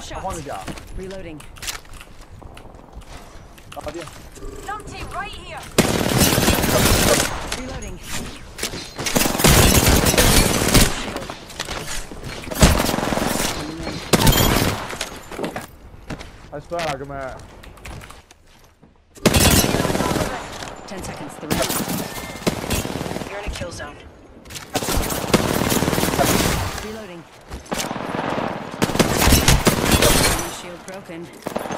shot. 换个甲， Reloading. 打电。 Numpty right here. Reloading. 还帅啊，哥们！ 10 seconds. The ring. You're in a kill zone. Reloading. Shield broken.